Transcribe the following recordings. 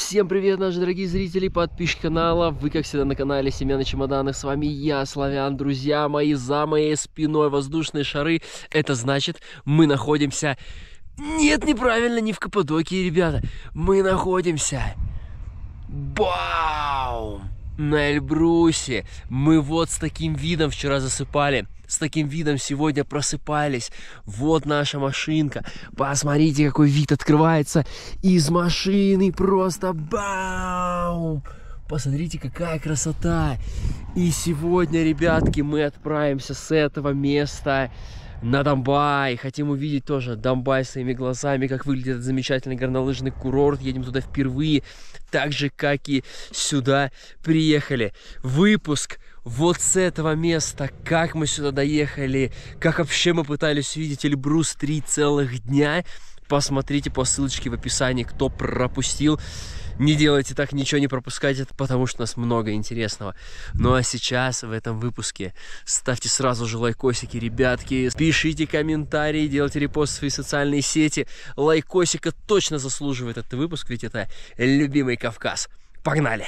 Всем привет, наши дорогие зрители, подписчики канала. Вы, как всегда, на канале Семья на чемоданах. С вами я, Славян. Друзья мои, за моей спиной воздушные шары. Это значит, мы находимся... Нет, неправильно, не в Каппадокии, ребята. Мы находимся... Бау! На Эльбрусе. Мы вот с таким видом вчера засыпали. С таким видом сегодня просыпались. Вот наша машинка. Посмотрите, какой вид открывается из машины. Просто бау! Посмотрите, какая красота. И сегодня, ребятки, мы отправимся с этого места на Домбай. Хотим увидеть тоже Домбай своими глазами, как выглядит этот замечательный горнолыжный курорт. Едем туда впервые, так же, как и сюда приехали. Выпуск вот с этого места, как мы сюда доехали, как вообще мы пытались увидеть Эльбрус 3 целых дня. Посмотрите по ссылочке в описании, кто пропустил. Не делайте так, ничего не пропускайте, потому что у нас много интересного. Ну а сейчас в этом выпуске ставьте сразу же лайкосики, ребятки. Пишите комментарии, делайте репост в свои социальные сети. Лайкосика точно заслуживает этот выпуск, ведь это любимый Кавказ. Погнали!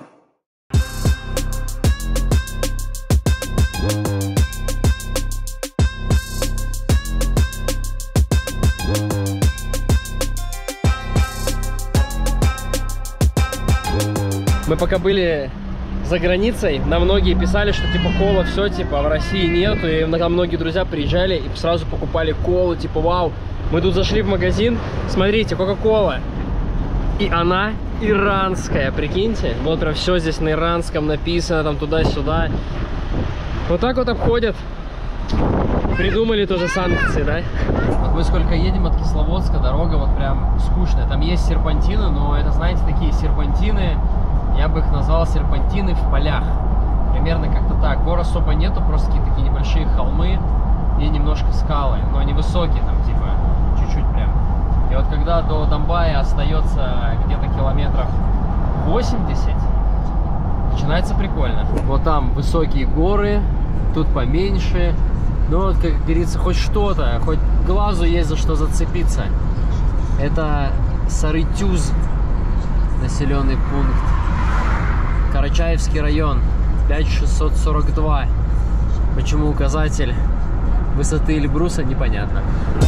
Мы пока были за границей, нам многие писали, что типа кола все, типа в России нету, и нам многие друзья приезжали и сразу покупали колу, типа вау. Мы тут зашли в магазин, смотрите, кока-кола, и она иранская, прикиньте, вот прям все здесь на иранском написано, там туда-сюда. Вот так вот обходят, придумали тоже санкции, да? Вот мы сколько едем от Кисловодска, дорога вот прям скучная, там есть серпантины, но это, знаете, такие серпантины. Я бы их назвал серпантины в полях. Примерно как-то так. Гор особо нету, просто какие-то такие небольшие холмы и немножко скалы. Но они высокие, там типа чуть-чуть прям. И вот когда до Домбая остается где-то километров 80, начинается прикольно. Вот там высокие горы, тут поменьше. Ну вот, как говорится, хоть что-то, хоть глазу есть за что зацепиться. Это Сарытюз, населенный пункт. Карачаевский район, 5642. Почему указатель высоты Эльбруса, непонятно.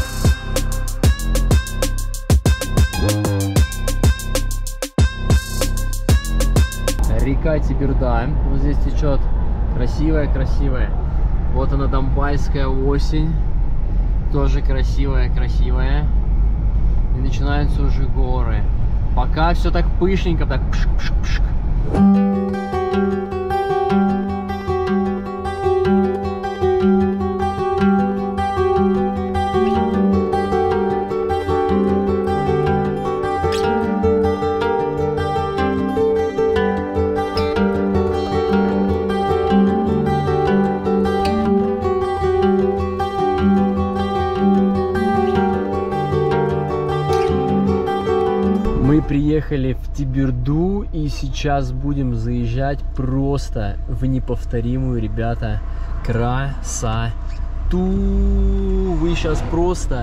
Река Теберда вот здесь течет. Красивая-красивая. Вот она, Домбайская осень. Тоже красивая-красивая. И начинаются уже горы. Пока все так пышненько, так пшк-пшк-пшк. Мы приехали в Теберду и сейчас будем заезжать просто в неповторимую, ребята, красоту. Вы сейчас просто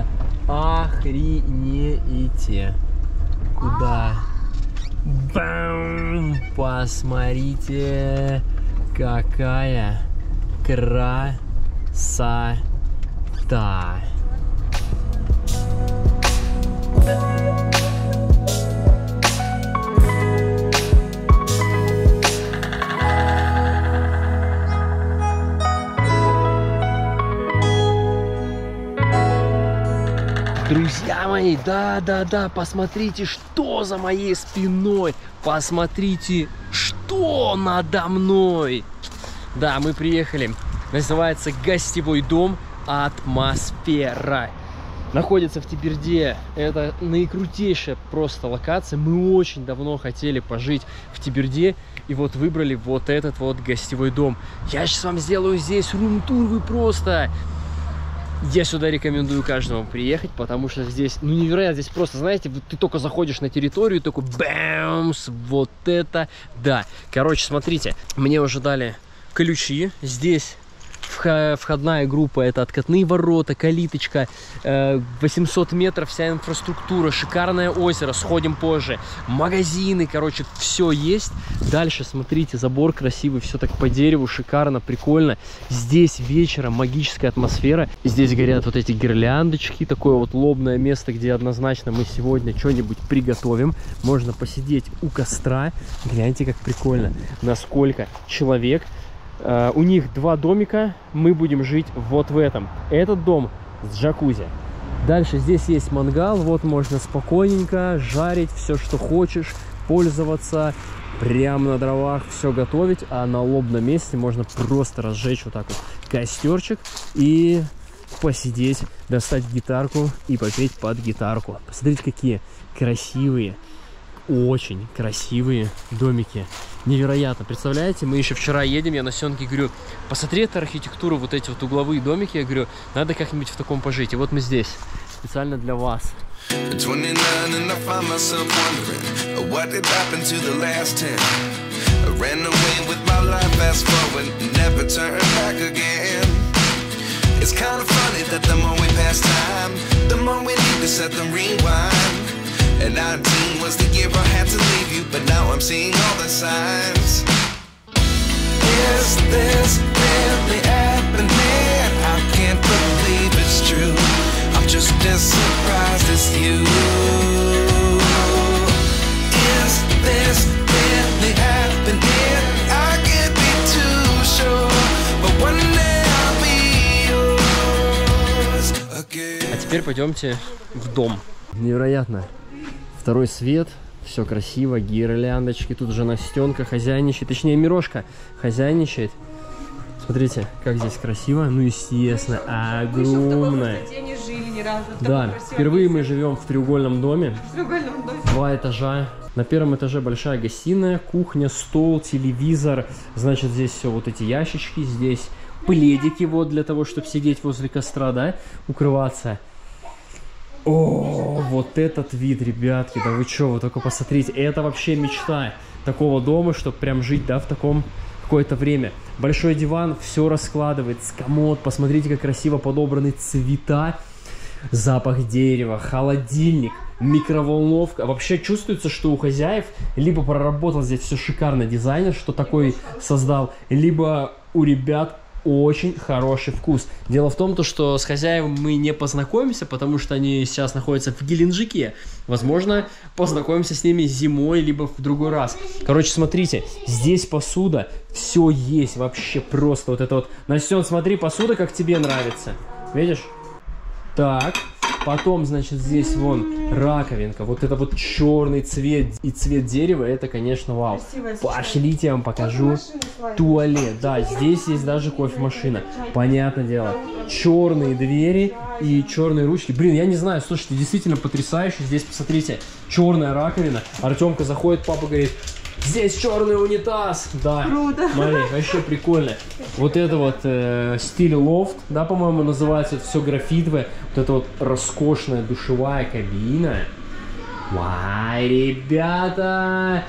охренеете. Куда? Бам! Посмотрите, какая красота. Друзья мои, да, посмотрите, что за моей спиной. Посмотрите, что надо мной. Да, мы приехали. Называется гостевой дом «Атмосфера». Находится в Теберде. Это наикрутейшая просто локация. Мы очень давно хотели пожить в Теберде. И вот выбрали вот этот вот гостевой дом. Я сейчас вам сделаю здесь рум-тур. Вы просто... Я сюда рекомендую каждому приехать, потому что здесь, ну, невероятно, здесь просто, знаете, ты только заходишь на территорию, такой бэмс, вот это, да. Короче, смотрите, мне уже дали ключи, здесь входная группа, это откатные ворота, калиточка, 800 метров, вся инфраструктура, шикарное озеро, сходим позже, магазины, короче, все есть. Дальше, смотрите, забор красивый, все так по дереву, шикарно, прикольно. Здесь вечером магическая атмосфера, здесь горят вот эти гирляндочки, такое вот лобное место, где однозначно мы сегодня что-нибудь приготовим. Можно посидеть у костра, гляньте, как прикольно, насколько человек. У них 2 домика, мы будем жить вот в этом. Этот дом с джакузи. Дальше здесь есть мангал, вот можно спокойненько жарить все, что хочешь, пользоваться, прямо на дровах все готовить, а на лобном месте можно просто разжечь вот так вот костерчик и посидеть, достать гитарку и попеть под гитарку. Посмотрите, какие красивые, очень красивые домики. Невероятно. Представляете, мы еще вчера едем, я на Сёнке говорю, посмотри эту архитектуру, вот эти вот угловые домики, я говорю, надо как-нибудь в таком пожить. И вот мы здесь, специально для вас. And 19 was the year I had to leave you, but now I'm seeing all the signs. Is this really happening? I can't believe it's true. I'm just as surprised as you. Is this really happening? I can't be too sure, but one day I'll be yours again. А теперь пойдемте в дом. Невероятно. Второй свет, все красиво, гирляндочки, тут же Настенка хозяйничает, точнее Мирошка хозяйничает. Смотрите, как здесь красиво, ну естественно, огромное. Да, впервые мы живем в треугольном доме, 2 этажа. На первом этаже большая гостиная, кухня, стол, телевизор, значит здесь все вот эти ящички, здесь пледики вот для того, чтобы сидеть возле костра, да, укрываться. О, вот этот вид, ребятки, да вы что, вы только посмотрите, это вообще мечта такого дома, чтобы прям жить, да, в таком какое-то время. Большой диван, все раскладывается, комод, посмотрите, как красиво подобраны цвета, запах дерева, холодильник, микроволновка. Вообще чувствуется, что у хозяев либо проработал здесь все шикарно дизайнер, что такой создал, либо у ребят очень хороший вкус. Дело в том, что с хозяевами мы не познакомимся, потому что они сейчас находятся в Геленджике. Возможно, познакомимся с ними зимой, либо в другой раз. Короче, смотрите, здесь посуда, все есть вообще просто. Вот это вот. Настен, смотри, посуда, как тебе нравится. Видишь? Так, потом, значит, здесь вон раковинка. Вот это вот черный цвет и цвет дерева, это, конечно, вау. Пошлите, я вам покажу. Туалет, да, здесь есть даже кофемашина. Понятное дело. Черные двери и черные ручки. Блин, я не знаю, слушайте, действительно потрясающе. Здесь, посмотрите, черная раковина. Артемка заходит, папа говорит, здесь черный унитаз. Да, круто. Смотри, вообще прикольно. Вот это вот стиль лофт, да, по-моему, называется. Это все графитовое. Вот это вот роскошная душевая кабина. Вай, ребята!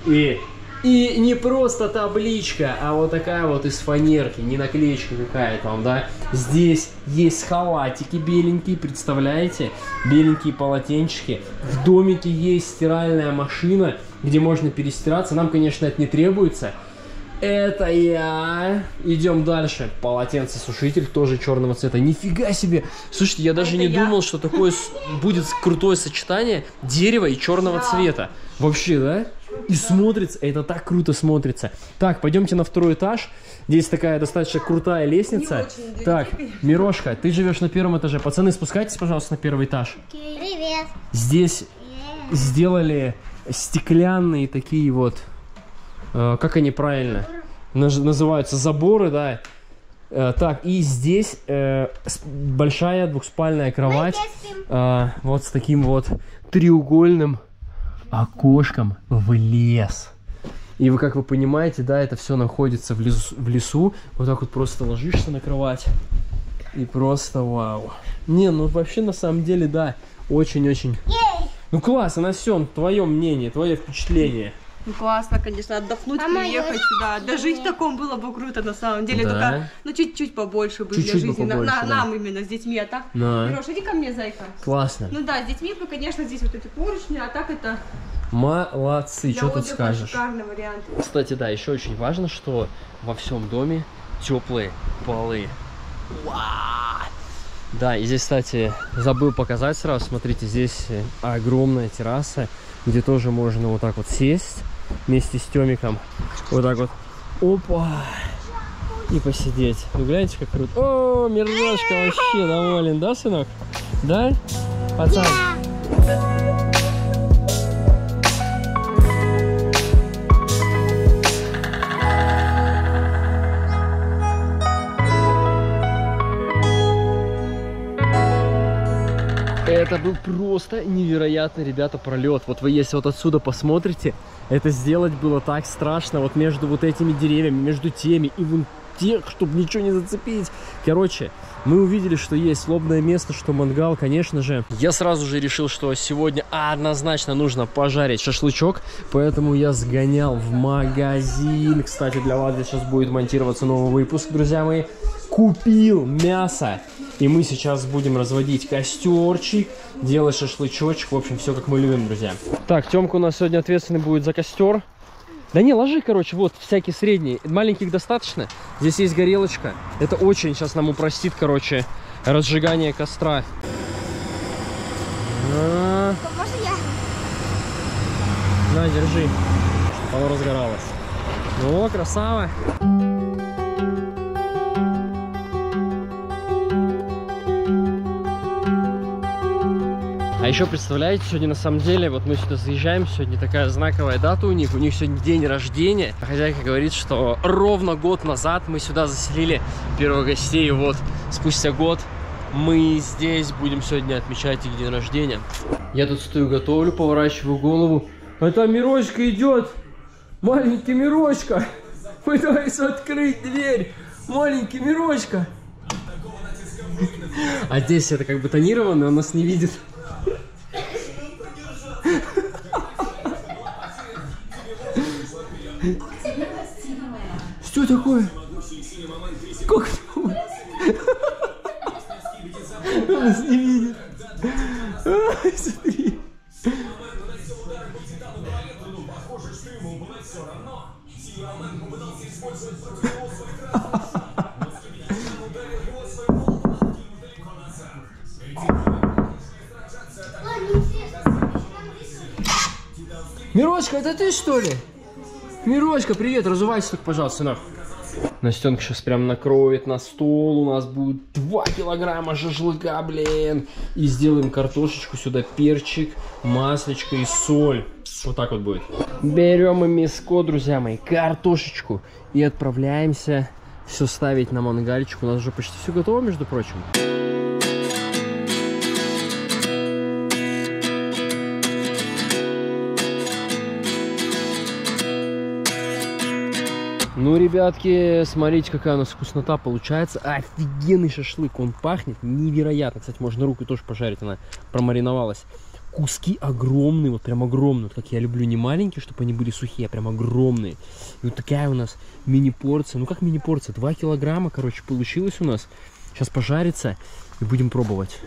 И не просто табличка, а вот такая вот из фанерки, не наклеечка какая-то там, да. Здесь есть халатики беленькие, представляете? Беленькие полотенчики. В домике есть стиральная машина, где можно перестираться. Нам, конечно, это не требуется. Это я. Идем дальше. Полотенцесушитель тоже черного цвета. Нифига себе. Слушайте, я даже не думал, что такое будет крутое сочетание дерева и черного цвета. Вообще, да? И смотрится, это так круто смотрится. Так, пойдемте на 2-й этаж. Здесь такая достаточно крутая лестница. Так, Мирошка, ты живешь на 1-м этаже. Пацаны, спускайтесь, пожалуйста, на 1-й этаж. Привет. Здесь сделали стеклянные такие вот, как они правильно называются, заборы, да. Так, и здесь большая двухспальная кровать, вот с таким вот треугольным окошком в лес. И вы, как вы понимаете, да, это все находится в лесу. Вот так вот просто ложишься на кровать. И просто вау. Не, ну вообще на самом деле, да, очень-очень. Ну классно, Настен, твое мнение, твое впечатление. Ну классно, конечно, отдохнуть, приехать сюда. Да жить в таком было бы круто на самом деле. Да. Только, ну, чуть-чуть побольше бы Чуть-чуть для жизни. бы побольше, да. Нам именно с детьми, а так. Да. Лёш, иди ко мне, зайка. Классно. Ну да, с детьми бы, конечно, здесь вот эти поручни, а так это Молодцы, для что тут отдыха скажешь? шикарный вариант. Кстати, да, еще очень важно, что во всем доме теплые полы. Вау! Да, и здесь, кстати, забыл показать сразу. Смотрите, здесь огромная терраса, где тоже можно вот так вот сесть вместе с Тёмиком. Вот так вот. Опа! И посидеть. Ну, гляньте, как круто. О, Мирашка вообще доволен, да, сынок? Да? Пацан? Это был просто невероятный, ребята, пролет. Вот вы если вот отсюда посмотрите, это сделать было так страшно. Вот между вот этими деревьями, между теми и вон тех, чтобы ничего не зацепить. Короче, мы увидели, что есть лобное место, что мангал, конечно же. Я сразу же решил, что сегодня однозначно нужно пожарить шашлычок. Поэтому я сгонял в магазин. Кстати, для вас здесь сейчас будет монтироваться новый выпуск, друзья мои. Купил мясо. И мы сейчас будем разводить костерчик, делать шашлычочек. В общем, все как мы любим, друзья. Так, Тёмка у нас сегодня ответственный будет за костер. Да не, ложи, короче, вот всякие средние. Маленьких достаточно. Здесь есть горелочка. Это очень сейчас нам упростит, короче, разжигание костра. Можно я? На, держи, чтобы оно разгоралось. О, красава. А еще представляете, сегодня на самом деле, вот мы сюда заезжаем, сегодня такая знаковая дата у них сегодня день рождения. А хозяйка говорит, что ровно год назад мы сюда заселили первых гостей, и вот спустя год мы здесь будем сегодня отмечать их день рождения. Я тут стою, готовлю, поворачиваю голову, а там Мирошка идет, маленький Мирошка, пытается открыть дверь, маленький Мирошка. А здесь это как бы тонированно, он нас не видит. Что такое? Как такое? Он нас не видит. Смотри. Мирошка, это ты, что ли? Мирошка, привет, разувайся только, пожалуйста, сынок. Настенка сейчас прям накроет на стол, у нас будет 2 килограмма шашлыка, блин. И сделаем картошечку, сюда перчик, маслечко и соль. Вот так вот будет. Берем и мяско, друзья мои, картошечку. И отправляемся все ставить на мангальчик. У нас уже почти все готово, между прочим. Ну, ребятки, смотрите, какая у нас вкуснота получается. Офигенный шашлык, он пахнет невероятно. Кстати, можно руку тоже пожарить, она промариновалась. Куски огромные, вот прям огромные. Вот как я люблю, не маленькие, чтобы они были сухие, а прям огромные. И вот такая у нас мини-порция. Ну, как мини-порция? 2 килограмма, короче, получилось у нас. Сейчас пожарится и будем пробовать.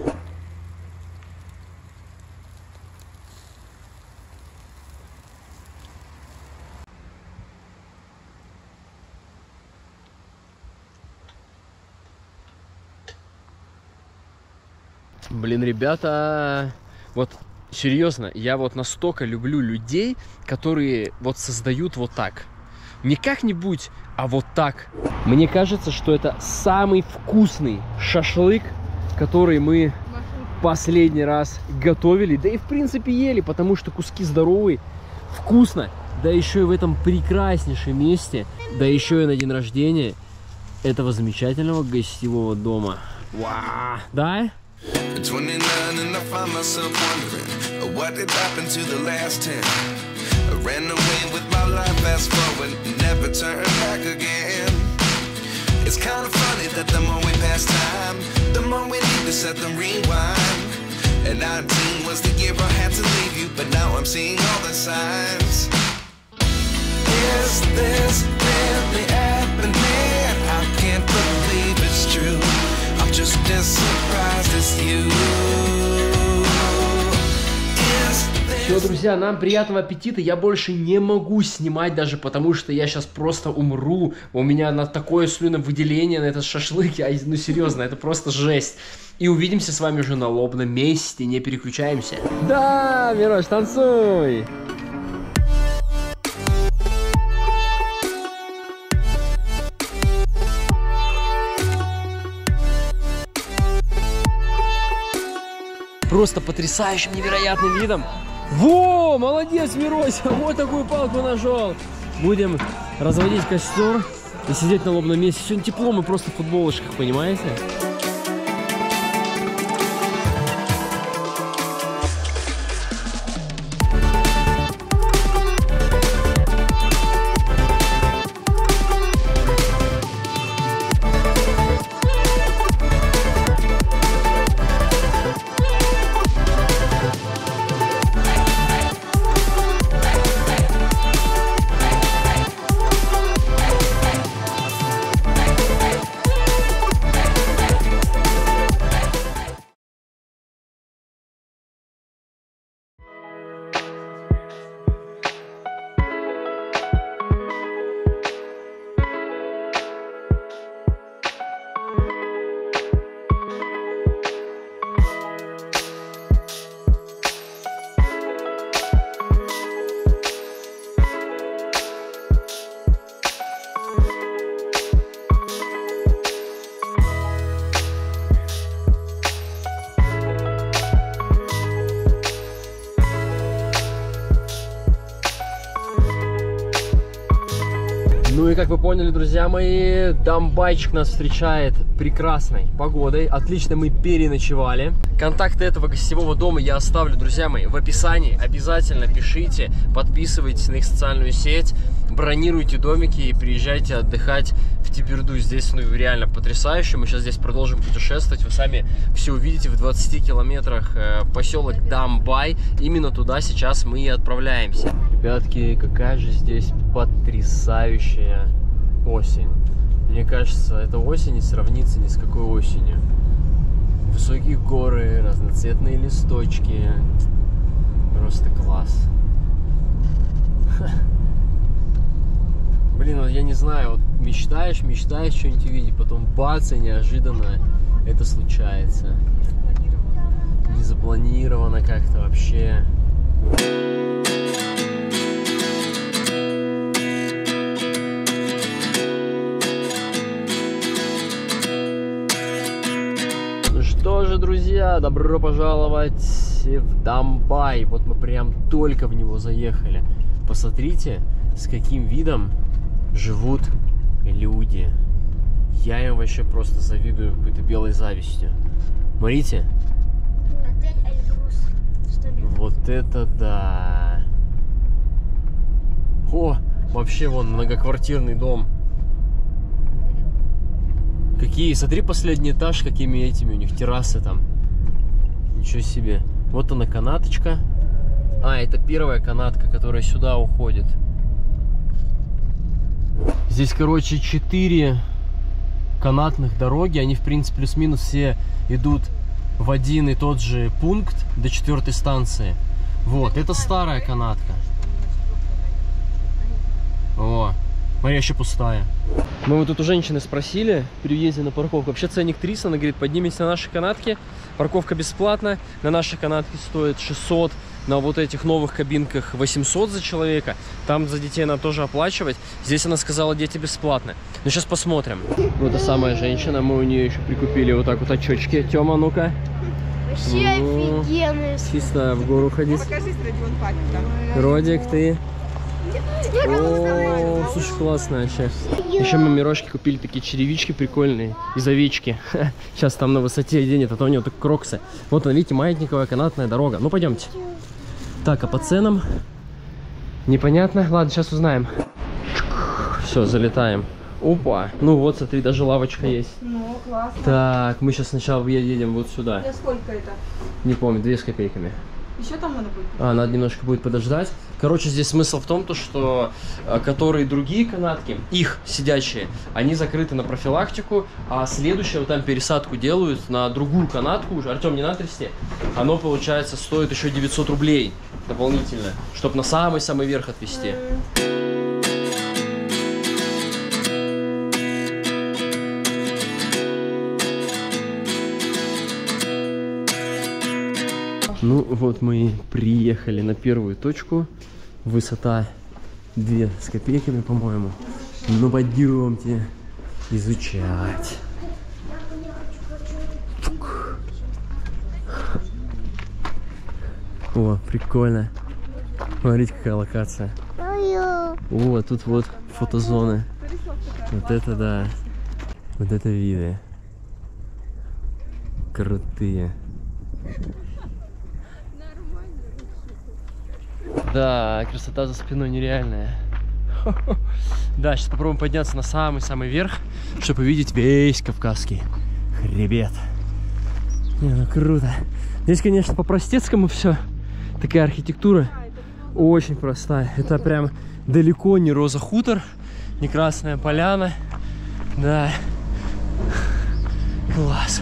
Блин, ребята, вот серьезно, я вот настолько люблю людей, которые вот создают вот так. Не как-нибудь, а вот так. Мне кажется, что это самый вкусный шашлык, который мы последний раз готовили. Да и в принципе ели, потому что куски здоровые, вкусно. Да еще и в этом прекраснейшем месте. Да еще и на день рождения этого замечательного гостевого дома. Вау, да? 29 and I find myself wondering what did happen to the last 10. I ran away with my life, fast forward, never turn back again. It's kind of funny that the more we pass time, the more we need to set them rewind. And 19 was the year I had to leave you, but now I'm seeing all the signs. this really happening? I can't believe it's true. I'm just as surprised as you. Все, друзья, нам приятного аппетита. Я больше не могу снимать даже, потому что я сейчас просто умру. У меня на такое слюновыделение на этот шашлык. Ну серьезно, это просто жесть. И увидимся с вами уже на лобном месте. Не переключаемся. Да, Мирош, танцуй! Просто потрясающим, невероятным видом. Во, молодец, Мирося, вот такую палку нашел. Будем разводить костер и сидеть на лобном месте. Сегодня тепло, мы просто в футболочках, понимаете? Ну и как вы поняли, друзья мои, Дамбайчик нас встречает прекрасной погодой. Отлично мы переночевали. Контакты этого гостевого дома я оставлю, друзья мои, в описании. Обязательно пишите, подписывайтесь на их социальную сеть, бронируйте домики и приезжайте отдыхать в Теберду. Здесь ну реально потрясающе. Мы сейчас здесь продолжим путешествовать. Вы сами все увидите в 20 километрах поселок Дамбай. Именно туда сейчас мы и отправляемся. Ребятки, какая же здесь потрясающая осень. Мне кажется, эта осень не сравнится ни с какой осенью. Высокие горы, разноцветные листочки. Просто класс. Блин, вот я не знаю, вот мечтаешь что-нибудь увидеть, потом бац, и неожиданно это случается. Не запланировано как-то вообще. Что же, друзья, добро пожаловать в Дамбай. Вот мы прям только в него заехали. Посмотрите, с каким видом живут люди. Я им вообще просто завидую какой-то белой завистью. Смотрите. Вот это да. О, вообще вон многоквартирный дом. Какие, смотри, последний этаж, какими этими у них террасы там. Ничего себе. Вот она канаточка. А, это первая канатка, которая сюда уходит. Здесь, короче, 4 канатных дороги. Они, в принципе, плюс-минус все идут в один и тот же пункт до 4-й станции. Вот, это старая канатка. О, смотри, еще пустая. Мы вот тут у женщины спросили при въезде на парковку. Вообще ценник 300, она говорит, поднимитесь на наши канатки. Парковка бесплатна. На нашей канатке стоит 600. На вот этих новых кабинках 800 за человека. Там за детей надо тоже оплачивать. Здесь она сказала, дети бесплатно. Ну, сейчас посмотрим. Вот та самая женщина. Мы у нее еще прикупили вот так вот очечки. Тёма, ну-ка. Вообще офигенные. Чисто в гору ходить. Покажись, Родион, папе. Родик, ты. О, слушай, классно вообще. Еще мы Мирошке купили такие черевички прикольные из овечки. Сейчас там на высоте денет, а то у него так кроксы. Вот он, видите, маятниковая канатная дорога. Ну, пойдемте. Так, а по ценам непонятно. Ладно, сейчас узнаем. Все, залетаем. Опа. Ну вот, смотри, даже лавочка есть. Ну, классно. Так, мы сейчас сначала едем вот сюда. Да сколько это? Не помню, 2 с копейками. Еще там надо будет? А, надо немножко будет подождать. Короче, здесь смысл в том, что которые другие канатки, их сидячие, они закрыты на профилактику, а следующее, вот там пересадку делают на другую канатку уже. Артем, не надо трясти. Оно, получается, стоит еще 900 рублей дополнительно, чтобы на самый-самый верх отвезти. Ну вот мы и приехали на первую точку. Высота 2 с копейками, по-моему. Ну пойдемте изучать. О, прикольно. Смотрите, какая локация. О, тут вот фотозоны. Вот это да. Вот это виды. Крутые. Да, красота за спиной нереальная. Да, сейчас попробуем подняться на самый-самый верх, чтобы увидеть весь Кавказский хребет. Не, ну круто. Здесь, конечно, по-простецкому все. Такая архитектура очень простая. Это прям далеко не Роза Хутор, не Красная Поляна. Да. Класс.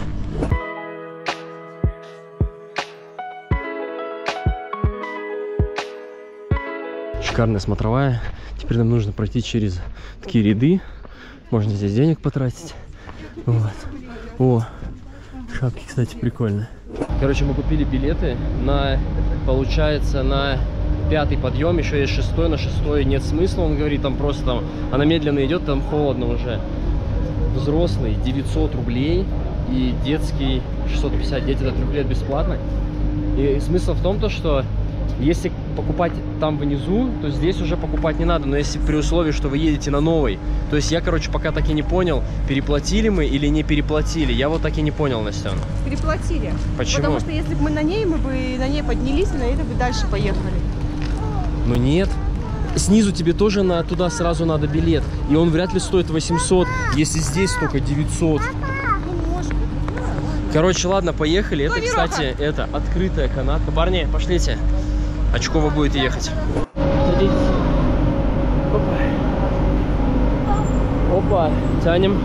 Шикарная смотровая. Теперь нам нужно пройти через такие ряды. Можно здесь денег потратить. Вот. О, шапки, кстати, прикольно. Короче, мы купили билеты на, получается, на 5-й подъем. Еще есть 6-й, на 6-й нет смысла. Он говорит, там просто там, она медленно идет, там холодно уже. Взрослый 900 рублей и детский 650. Дети до 3 лет бесплатно. И смысл в том, что если покупать там внизу, то здесь уже покупать не надо. Но если при условии, что вы едете на новой. То есть я, короче, пока так и не понял, переплатили мы или не переплатили. Я вот так и не понял, Настя. Переплатили. Почему? Потому что если бы мы на ней, мы бы на ней поднялись и на это бы дальше поехали. Ну нет. Снизу тебе тоже туда сразу надо билет. И он вряд ли стоит 800, если здесь только 900. Короче, ладно, поехали. Это, кстати, это открытая канатка. Парни, пошлите. Очково будет ехать. Садитесь. Опа. Опа. Тянем.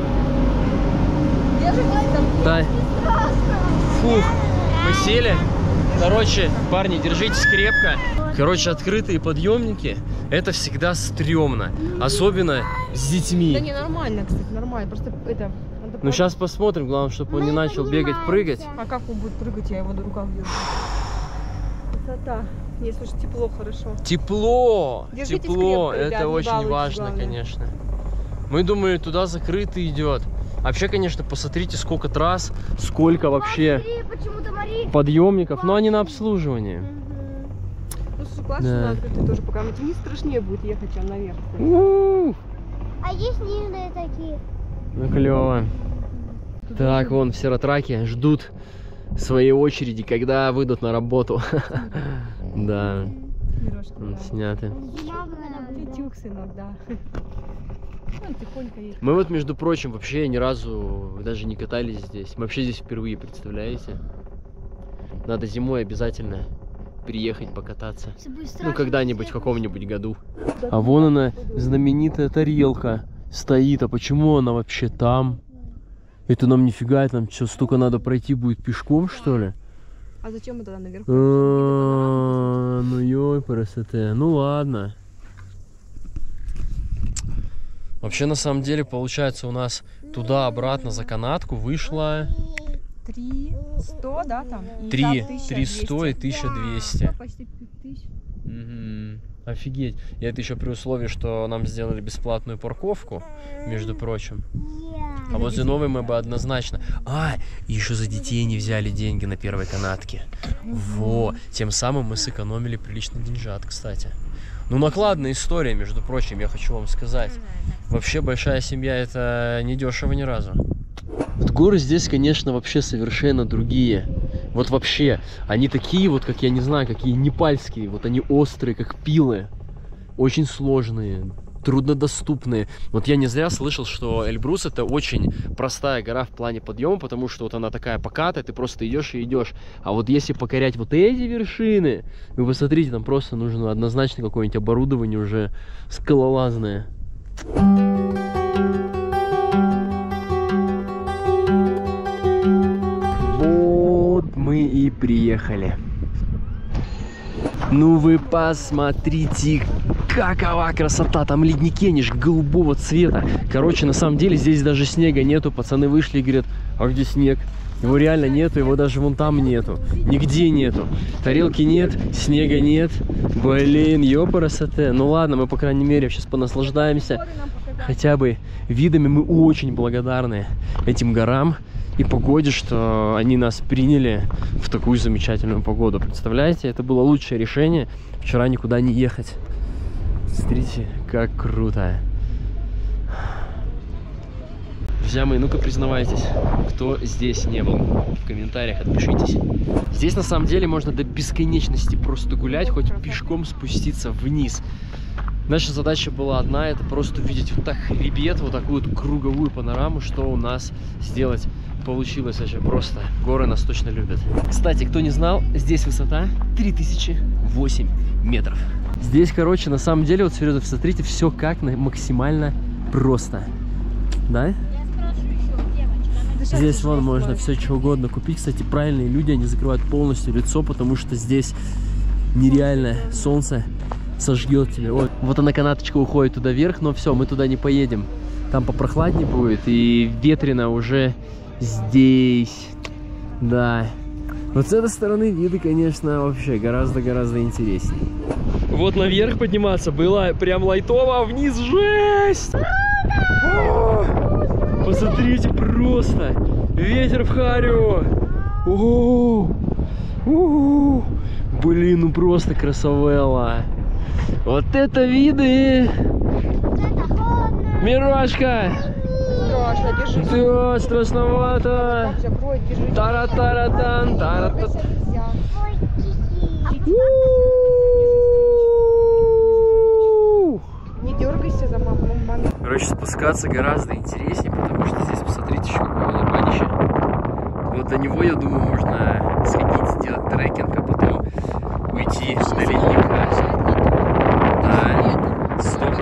Да. Фух. Мы сели. Короче, парни, держитесь крепко. Короче, открытые подъемники — это всегда стрёмно. Особенно с детьми. Да не, нормально, кстати, нормально. Просто это... Ну сейчас посмотрим, главное, чтобы он не начал бегать, прыгать. А как он будет прыгать, я его на руках держу. Высота. Если уж тепло, хорошо. Тепло! Держитесь тепло! крепко, это ребят, очень важно, главное. конечно. Мы думали, туда закрытый идет. Вообще, конечно, посмотрите, сколько трасс, сколько вообще подъемников. Но они на обслуживании. Ну, классно, Да. на открытый тоже, пока не страшнее будет ехать, чем наверх. А есть нижние такие? Ну, клево. Так, вон все ратраки ждут своей очереди, когда выйдут на работу. Да, сняты. Тютюк, сынок, да. Он тихонько едет. Мы вот, между прочим, вообще ни разу даже не катались здесь. Мы вообще здесь впервые, представляете? Надо зимой обязательно приехать покататься. Ну, когда-нибудь, в каком-нибудь году. А вон она, знаменитая тарелка стоит. А почему она вообще там? Это нам нифига, нам что, столько надо пройти будет пешком, что ли? А зачем мы тогда наверху? Ну ёй, красота. Ну ладно. Вообще, на самом деле, получается, у нас туда-обратно за канатку вышло 300, да, там? 300 и 1200. Почти 5000. Офигеть. И это еще при условии, что нам сделали бесплатную парковку, между прочим. А возле новой мы бы однозначно... А, и еще за детей не взяли деньги на первой канатке. Во, тем самым мы сэкономили приличный деньжат, кстати. Ну, накладная история, между прочим, я хочу вам сказать. Вообще, большая семья — это не дешево ни разу. Вот горы здесь, конечно, вообще совершенно другие. Вот вообще, они такие вот, как я не знаю, какие непальские. Вот они острые, как пилы. Очень сложные. труднодоступные. Вот я не зря слышал, что Эльбрус это очень простая гора в плане подъема, потому что вот она такая покатая, ты просто идешь и идешь. А вот если покорять вот эти вершины, вы посмотрите, там просто нужно однозначно какое-нибудь оборудование уже скалолазное. Вот мы и приехали. Ну вы посмотрите, какова красота, там ледники, они же голубого цвета. Короче, на самом деле здесь даже снега нету, пацаны вышли и говорят, а где снег? Его реально нету, его даже вон там нету, нигде нету. Тарелки нет, снега нет, блин, ёпарасоте. Ну ладно, мы по крайней мере сейчас понаслаждаемся хотя бы видами. Мы очень благодарны этим горам и погоде, что они нас приняли в такую замечательную погоду. Представляете, это было лучшее решение вчера никуда не ехать. Смотрите, как круто. Друзья мои, ну-ка признавайтесь, кто здесь не был. В комментариях отпишитесь. Здесь на самом деле можно до бесконечности просто гулять, хоть пешком спуститься вниз. Наша задача была одна, это просто увидеть вот так хребет, вот такую вот круговую панораму, что у нас сделать получилось вообще просто. Горы нас точно любят. Кстати, кто не знал, здесь высота 3008 метров. Здесь, короче, на самом деле, вот серьезно, смотрите, все как максимально просто. Да? Здесь вон можно все что угодно купить. Кстати, правильные люди, они закрывают полностью лицо, потому что здесь нереальное солнце сожгет тебя. Ой, вот она канаточка уходит туда вверх, но все, мы туда не поедем. Там попрохладнее будет и ветрено уже здесь. Да. Вот с этой стороны виды, конечно, вообще гораздо-гораздо интереснее. Вот наверх подниматься было прям лайтово, а вниз жесть! Посмотрите, просто ветер в харю. Блин, ну просто красавелла. Вот это виды! Мирошка! Страшно, держи. Да, страшновато. Тара-тара-тан, тара-тан. Не дергайся за маму. Короче, спускаться гораздо интереснее, потому что здесь, посмотрите, еще какое водопадище. Вот до него, я думаю, можно сходить, сделать трекинг, а потом уйти до ледника. Да,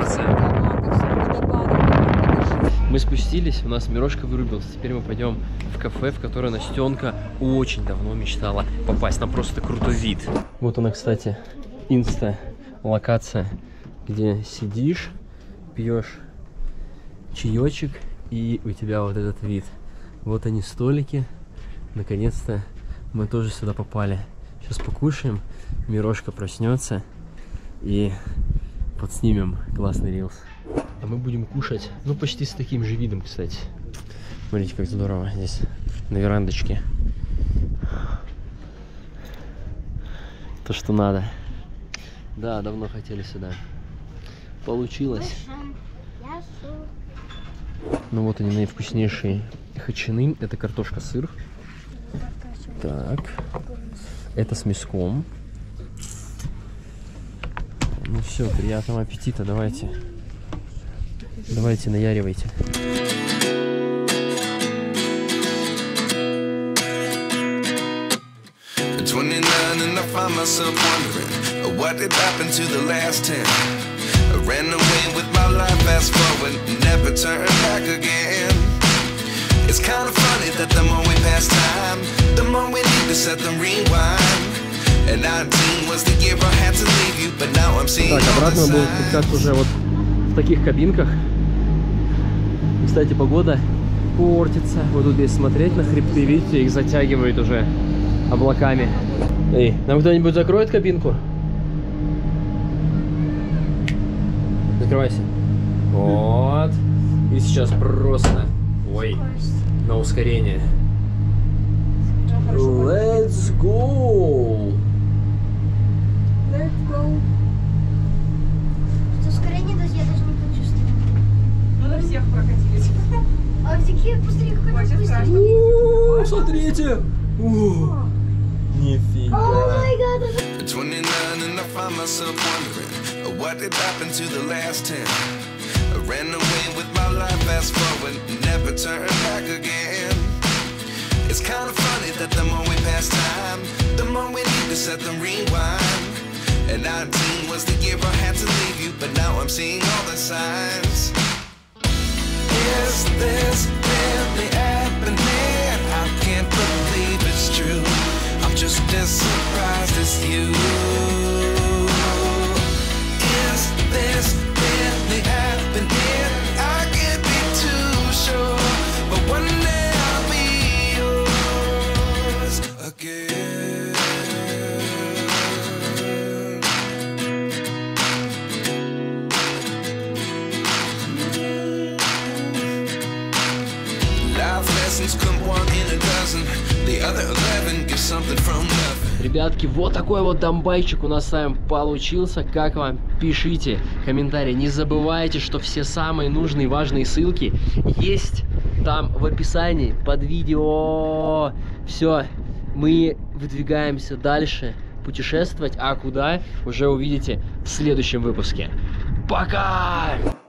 100%. Мы спустились, у нас Мирошка вырубился. Теперь мы пойдем в кафе, в которое Настенка очень давно мечтала попасть. Там просто крутой вид. Вот она, кстати, инста-локация, где сидишь, пьешь чаечек, и у тебя вот этот вид. Вот они, столики. Наконец-то мы тоже сюда попали. Сейчас покушаем, Мирошка проснется и подснимем классный рилс. А мы будем кушать, ну, почти с таким же видом, кстати. Смотрите, как здорово здесь, на верандочке. То, что надо. Да, давно хотели сюда. Получилось. Ну вот они, наивкуснейшие хачины. Это картошка-сыр. Так. Это с мяском. Ну все, приятного аппетита. Давайте. Давайте, наяривайте. Ran away with my life, fast forward, never turn back again. It's kind of funny that the more we pass time, the more we need to set them rewind. And 19 was the year I had to leave you, but now I'm seeing all the signs. Так, обратно мы будем спускаться уже вот в таких кабинках. Кстати, погода портится. Вот тут здесь смотреть на хребты, видите, их затягивает уже облаками. Эй, нам кто-нибудь закроет кабинку? Закрывайся. Вот. И сейчас просто, ой, на ускорение. Let's go! Let's go. Что ускорение даже я даже не почувствовала. Мы на всех прокатились. А такие, посмотри, какой Очень быстрый. О, смотрите! Нифига! О май гад! 29 and I find myself wondering what did happen to the last 10. ran away with my life, fast forward, never turn back again. It's kind of funny that the more we pass time, the more we need to set them rewind. And 19 was the year I had to leave you, but now I'm seeing all the signs. Is this really happening? I can't believe it's true. I'm just as surprised as you. Is this really happening? I can't be too sure, but one day I'll be yours again. Life lessons come one in a dozen. The other 11 get something from nothing. Ребятки, вот такой вот дамбайчик у нас с вами получился. Как вам? Пишите комментарии. Не забывайте, что все самые нужные и важные ссылки есть там в описании под видео. Все, мы выдвигаемся дальше путешествовать. А куда? Уже увидите в следующем выпуске. Пока!